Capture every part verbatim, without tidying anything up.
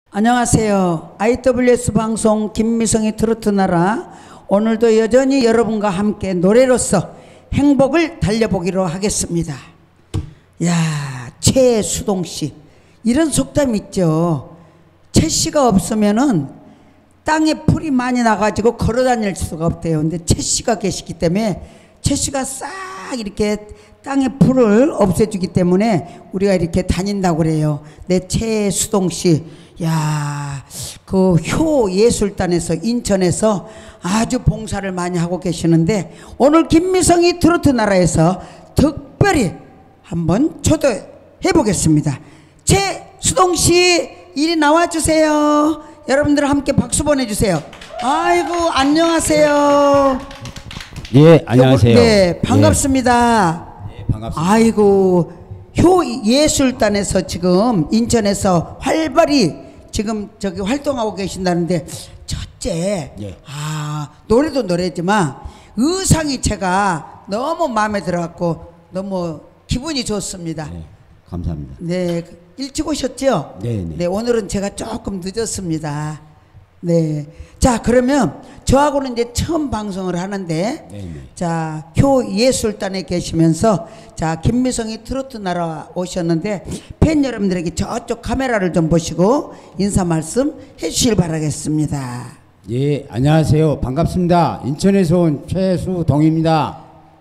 안녕하세요. 아이더블유에스 방송 김미성의 트로트 나라, 오늘도 여전히 여러분과 함께 노래로서 행복을 달려보기로 하겠습니다. 야, 최수동씨, 이런 속담 있죠. 최씨가 없으면은 땅에 풀이 많이 나가지고 걸어다닐 수가 없대요. 근데 최씨가 계시기 때문에 최씨가 싹 이렇게 땅의 풀을 없애주기 때문에 우리가 이렇게 다닌다고 그래요. 내 최수동씨, 야, 그 효 예술단에서 인천에서 아주 봉사를 많이 하고 계시는데, 오늘 김미성이 트로트 나라에서 특별히 한번 초대해 보겠습니다. 최수동씨, 이리 나와주세요. 여러분들 함께 박수 보내주세요. 아이고, 안녕하세요. 예, 안녕하세요. 네, 반갑습니다. 예, 반갑습니다. 아이고, 효 예술단에서 지금 인천에서 활발히 지금 저기 활동하고 계신다는데, 첫째, 예. 아, 노래도 노래지만 의상이 제가 너무 마음에 들어갖고 너무 기분이 좋습니다. 네, 감사합니다. 네, 일찍 오셨죠? 네, 네. 네, 오늘은 제가 조금 늦었습니다. 네. 자, 그러면 저하고는 이제 처음 방송을 하는데, 네, 네. 자, 효 예술단에 계시면서, 자, 김미성이 트로트 나라 오셨는데, 팬 여러분들에게 저쪽 카메라를 좀 보시고 인사 말씀 해주실 바라겠습니다. 예, 안녕하세요. 반갑습니다. 인천에서 온 최수동입니다.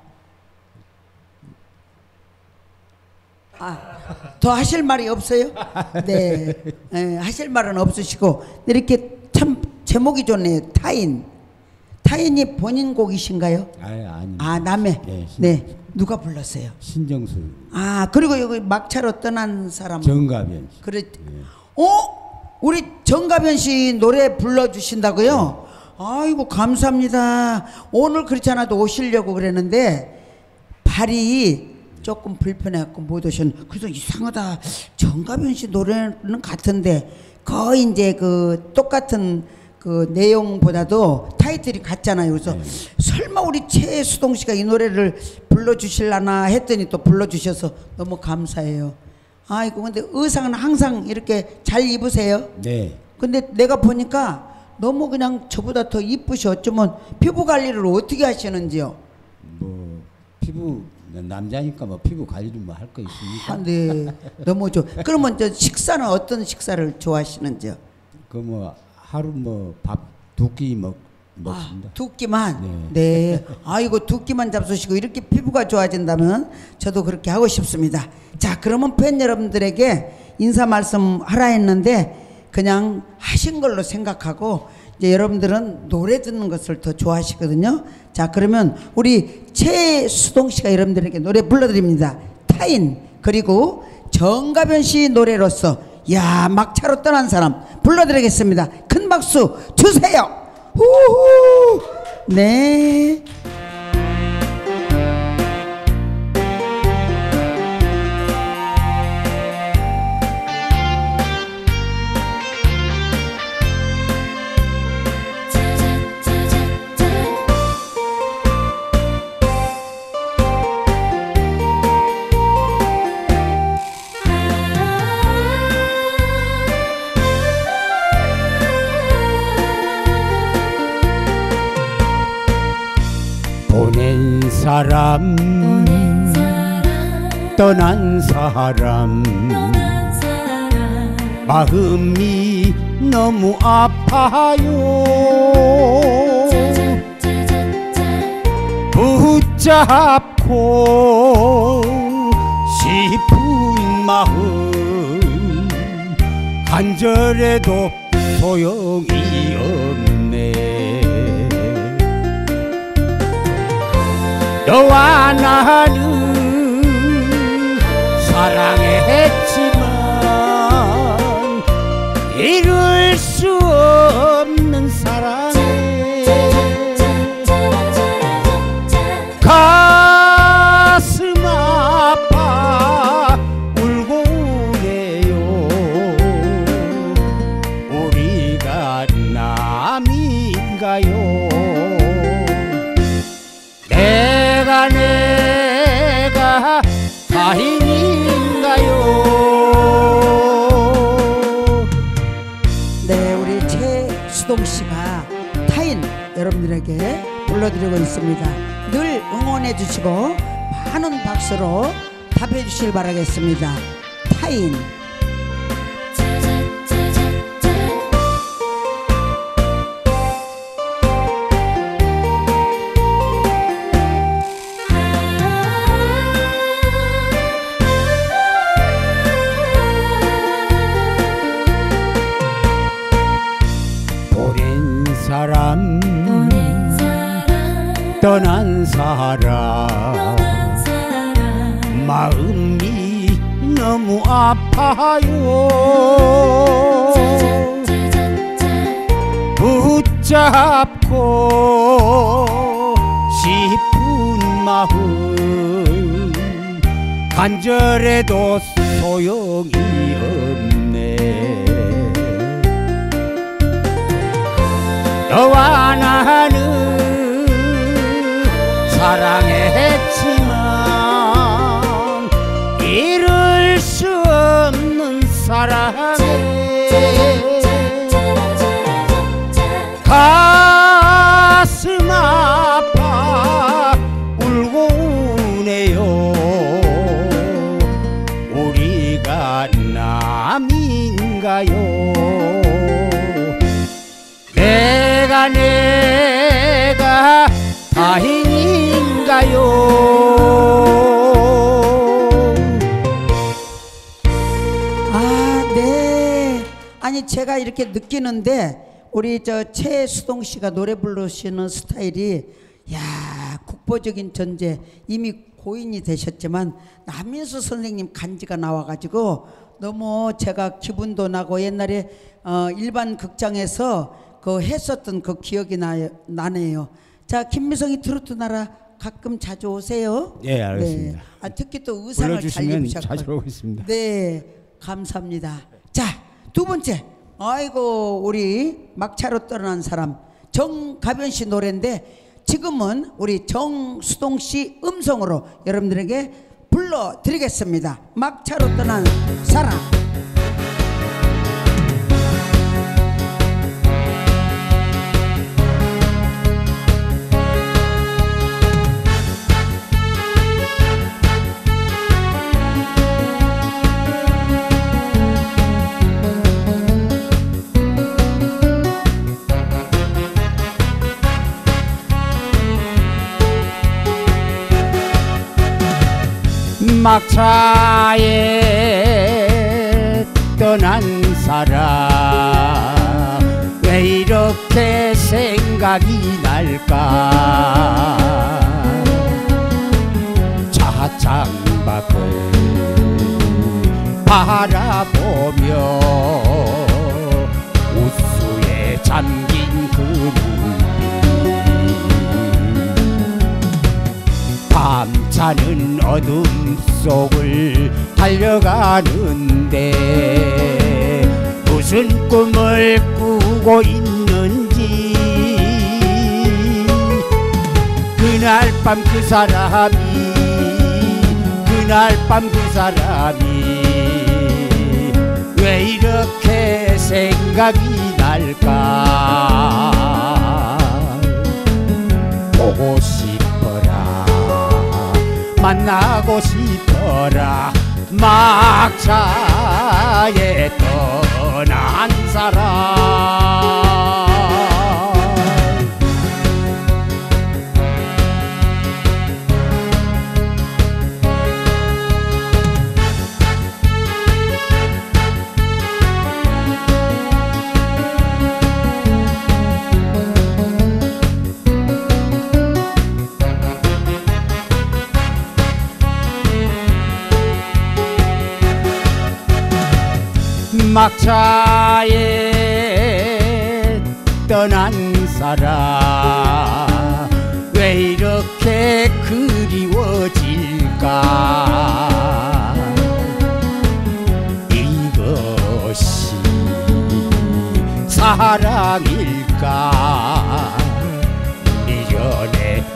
아, 더 하실 말이 없어요? 네, 네, 하실 말은 없으시고, 이렇게 참 제목이 좋네요. 타인. 타인이 본인 곡이신가요? 아, 아니. 아, 남의. 네, 신, 네, 누가 불렀어요? 신정수. 아, 그리고 여기 막차로 떠난 사람. 정가변 씨. 그래. 네. 어? 우리 정가변 씨 노래 불러주신다고요? 네. 아이고, 감사합니다. 오늘 그렇지 않아도 오시려고 그랬는데 발이 조금 불편해갖고 못 오셨는데, 그래서 이상하다. 정가변 씨 노래는 같은데 거의 이제 그 똑같은 그 내용보다도 타이틀이 같잖아요. 그래서 네. 설마 우리 최수동 씨가 이 노래를 불러주실라나 했더니 또 불러주셔서 너무 감사해요. 아이고, 근데 의상은 항상 이렇게 잘 입으세요? 네. 근데 내가 보니까 너무 그냥 저보다 더 이쁘셔. 어쩌면 피부 관리를 어떻게 하시는지요? 뭐 피부 남자니까 뭐 피부 관리도 뭐 할 거 있습니까? 아, 네. 너무 좋아. 그러면 저 식사는 어떤 식사를 좋아하시는지요? 그 뭐 하루 뭐 밥 두 끼 먹 먹습니다. 아, 두 끼만? 네. 네. 아이고, 두 끼만 잡수시고 이렇게 피부가 좋아진다면 저도 그렇게 하고 싶습니다. 자, 그러면 팬 여러분들에게 인사 말씀 하라 했는데 그냥 하신 걸로 생각하고, 이제 여러분들은 노래 듣는 것을 더 좋아하시거든요. 자, 그러면 우리 최수동 씨가 여러분들에게 노래 불러드립니다. 타인, 그리고 정가변 씨 노래로서 야, 막차로 떠난 사람 불러드리겠습니다. 큰 박수 주세요. 우후. 네. 보낸 사람, 보낸 사람, 떠난 사람, 떠난 사람, 마음이 너무 아파요. 짜자자자자. 붙잡고 싶은 마음 간절해도 소용이 없네. 너와 나는 사랑했지만 이룰 수 없는 사랑에 가슴 아파 울고 오네요. 우리가 남인가요? 내가 내가 타인인가요? 최수동 씨가 타인 여러분들에게 불러드리고 있습니다. 늘 응원해 주시고 많은 박수로 답해 주시길 바라겠습니다. 타인. 보낸 사람 보낸 사람 떠난 사람 떠난 사람 마음이 너무 아파요. 짜잔짜잔짠 붙잡고 싶은 마음 간절해도 소용이 없네. 너와 나는 사랑했지만 이룰 수 없는 사랑에 가슴 아파 울고 우네요. 우리가 남인가요? 내가 내가 다행인가요? 아, 네. 아니 제가 이렇게 느끼는데 우리 저 최수동 씨가 노래 부르시는 스타일이 야 국보적인 존재 이미 고인이 되셨지만 남인수 선생님 간지가 나와가지고 너무 제가 기분도 나고 옛날에 어, 일반 극장에서 그 했었던 그 기억이 나, 나네요. 자 김미성이 트로트 나라 가끔 자주 오세요. 네, 알겠습니다. 네. 아, 특히 또 의상을 잘 불러주시면 입으셨고. 자주 오겠습니다. 네, 감사합니다. 자, 두 번째. 아이고 우리 막차로 떠난 사람 정가변 씨 노래인데 지금은 우리 정수동 씨 음성으로 여러분들에게 불러드리겠습니다. 막차로 떠난 사람. 막차에 떠난 사람 왜 이렇게 생각이 날까? 차창밖을 바라보며 우수에 잠긴 그 눈빛 밤차는 어둠 속을 달려가는데 무슨 꿈을 꾸고 있는지 그날 밤 그 사람이 그날 밤 그 사람이 왜 이렇게 생각이 날까? 보고 싶어라 만나고 싶어라 막차에 떠난 사람. 막차에 떠난 사람 왜 이렇게 그리워질까? 이것이 사랑일까? 미련의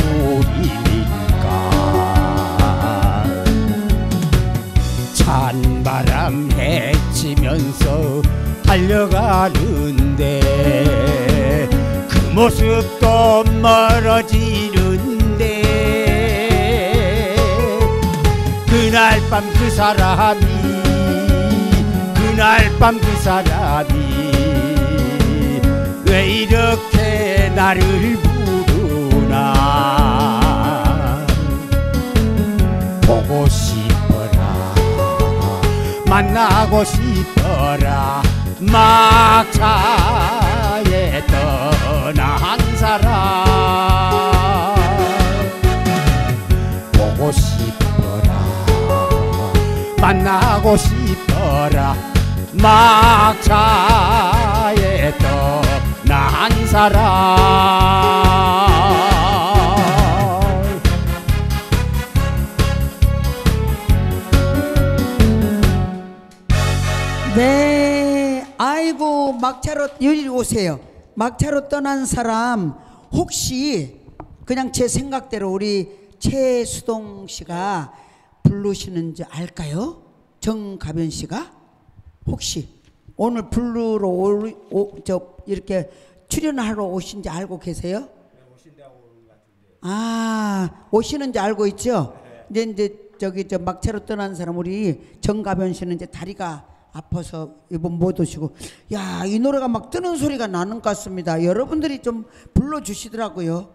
몸부림일까? 찬바람 헤치면서 달려가는데 그 모습도 멀어지는데 그날 밤 그 사람이 그날 밤 그 사람이 왜 이렇게 나를 부르나 보고 싶어라 만나고 싶어라 막차에 떠난 사람 보고 싶어라 만나고 싶어라 막차에 떠난 사람 네, 아이고 막차로 여기 오세요. 막차로 떠난 사람 혹시 그냥 제 생각대로 우리 최수동 씨가 부르시는지 알까요? 정가변 씨가 혹시 오늘 부르러 오, 오, 저 이렇게 출연하러 오신지 알고 계세요? 네, 오신다고 오는 것 같은데. 아, 오시는지 알고 있죠? 네. 이제 이제 저기 저 막차로 떠난 사람 우리 정가변 씨는 이제 다리가 아파서 이번 못 오시고, 야, 이 노래가 막 뜨는 소리가 나는 것 같습니다. 여러분들이 좀 불러주시더라고요.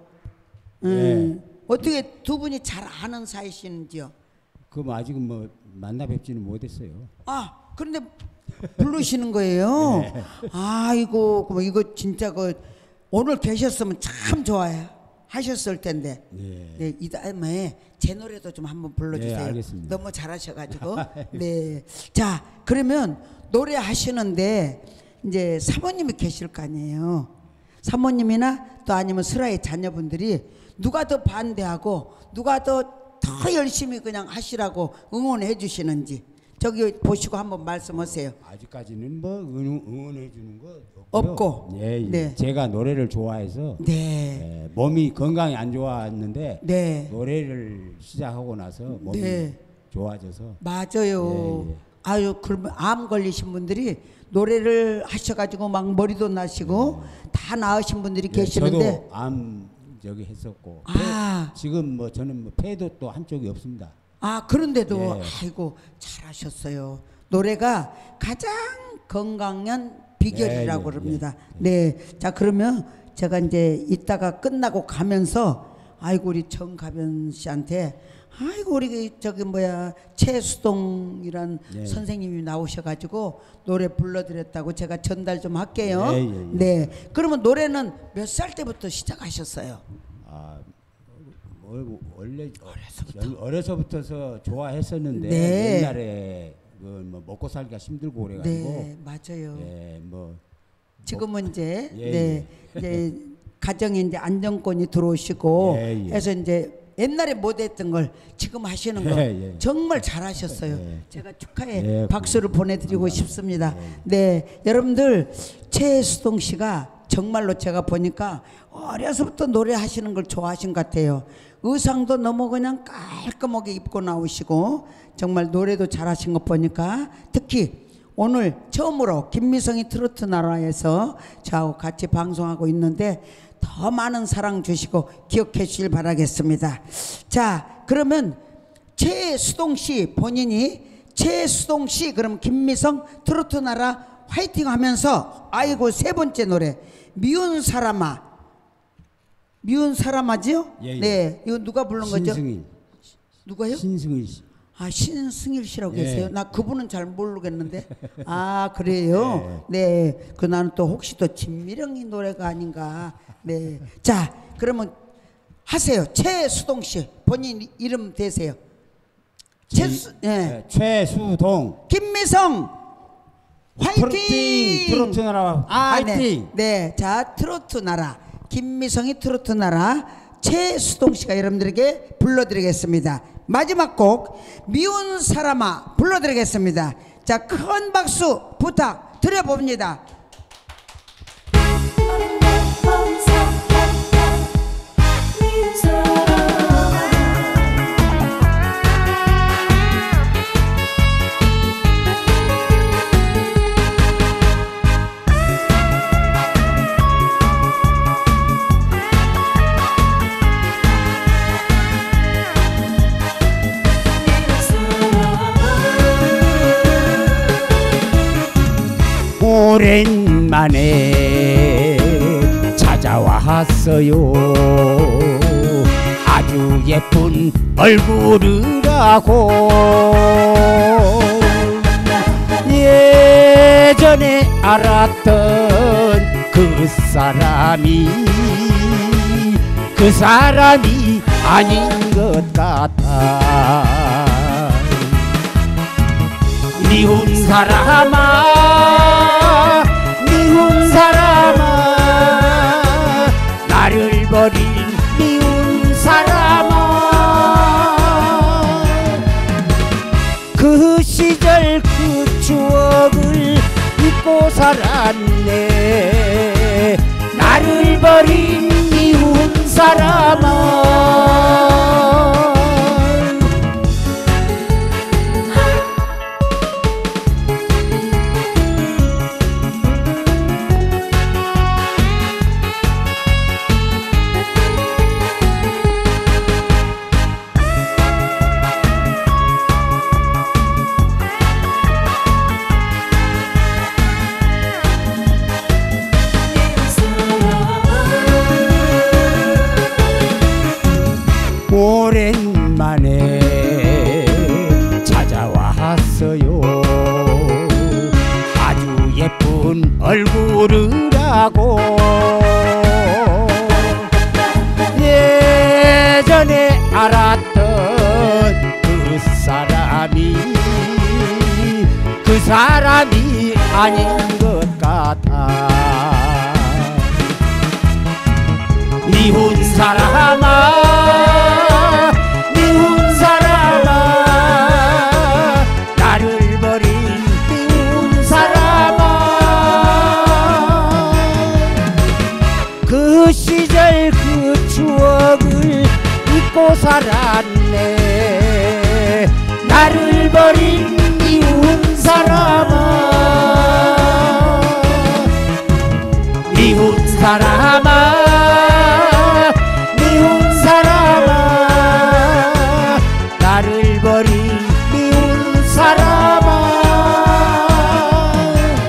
음, 네. 어떻게 두 분이 잘 아는 사이신지요? 그럼 아직은 뭐 만나 뵙지는 못했어요. 아, 그런데 부르시는 거예요? 네. 아이고, 그럼 이거 진짜 그 오늘 계셨으면 참 좋아요. 하셨을 텐데. 네. 네, 이 다음에 제 노래도 좀 한번 불러주세요. 네, 알겠습니다. 너무 잘하셔가지고. 네. 자, 그러면 노래 하시는데 이제 사모님이 계실 거 아니에요. 사모님이나 또 아니면 슬아의 자녀분들이 누가 더 반대하고 누가 더 더 열심히 그냥 하시라고 응원해 주시는지 저기 보시고 한번 말씀하세요. 아직까지는 뭐 응, 응원해 주는 거 없고. 없고요. 예, 예. 네. 제가 노래를 좋아해서 네. 예, 몸이 건강이 안 좋았는데 네. 노래를 시작하고 나서 몸이 네. 좋아져서 맞아요. 예, 예. 아유, 그러면 암 걸리신 분들이 노래를 하셔가지고 막 머리도 나시고 다 나으신 분들이 예, 계시는데. 저도 암 저기 했었고 아. 폐, 지금 뭐 저는 뭐 폐도 또 한쪽이 없습니다. 아, 그런데도 예. 아이고 잘하셨어요. 노래가 가장 건강한 비결이라고 네, 네, 그럽니다. 네. 자, 그러면 제가 이제 이따가 끝나고 가면서 아이고 우리 정가변 씨한테 아이고 우리 저기 뭐야 최수동이란 네. 선생님이 나오셔가지고 노래 불러드렸다고 제가 전달 좀 할게요. 네, 예, 예. 네. 그러면 노래는 몇 살 때부터 시작하셨어요? 아, 뭐, 원래 어려서부터 어려서부터서 좋아했었는데 네. 옛날에 그뭐 먹고 살기가 힘들고 그래가지고 네, 맞아요. 예, 뭐 지금은 이제 예, 네, 이제 가정에 이제 안정권이 들어오시고 예, 예. 해서 이제 옛날에 못했던 걸 지금 하시는 거 예, 예. 정말 잘하셨어요. 예. 제가 축하해 예, 박수를 보내드리고 감사합니다. 싶습니다. 네, 여러분들 최수동 씨가 정말로 제가 보니까 어려서부터 노래하시는 걸 좋아하신 것 같아요. 의상도 너무 그냥 깔끔하게 입고 나오시고 정말 노래도 잘하신 거 보니까 특히 오늘 처음으로 김미성이 트로트 나라에서 저하고 같이 방송하고 있는데 더 많은 사랑 주시고 기억해 주실 바라겠습니다. 자, 그러면 최수동 씨 본인이 최수동 씨 그럼 김미성 트로트 나라 화이팅 하면서 아이고 세 번째 노래 미운 사람아. 미운 사람아지요? 예, 예. 네, 이거 누가 부른 거죠? 신승일 누가요? 신승일 씨. 아, 신승일 씨라고 예. 계세요? 나 그분은 잘 모르겠는데. 아, 그래요? 네. 그 나는 또 혹시 또 진미령이 노래가 아닌가. 네. 자, 그러면 하세요. 최수동 씨 본인 이름 대세요. 최수, 예. 예, 최수동 김미성 화이팅! 트로트 트로트 나라 아, 화이팅. 네. 네. 자, 트로트 나라. 김미성이 트로트 나라. 최수동 씨가 여러분들에게 불러드리겠습니다. 마지막 곡 미운 사람아 불러드리겠습니다. 자, 큰 박수 부탁드려봅니다. 오랜만에 찾아왔어요. 아주 예쁜 얼굴을 하고 예전에 알았던 그 사람이 그 사람이 아닌 것 같아. 미운 사람아 미운 사람아 나를 버린 미운 사람아 그 시절 그 추억을 잊고 살았네. 나를 버린 미운 사람아 오랜만에 찾아왔어요. 아주 예쁜 얼굴을 하고 예전에 알았던 그 사람이 그 사람이 아닌 것 같아. 미운 사람아 미운 사람아 나를 버린 미운 사람아 그 시절 그 추억을 잊고 살았네. 나를 버린 미운 사람아 미운 사람아 미운 사람아 나를 버린 미운 사람아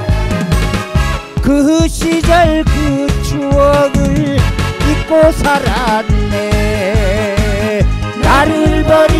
그 시절 그 추억을 잊고 살았네. 나를 버린